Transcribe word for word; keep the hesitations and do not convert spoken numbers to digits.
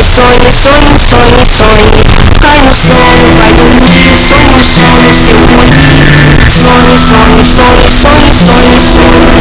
sonhe, sonhe, sonhe, sonhe, sonhe. Cai no sono, vai dormir, sonhe, sonhe, seu bonito. Sonhe, sonhe, sonhe, sonhe, sonhe, sonhe.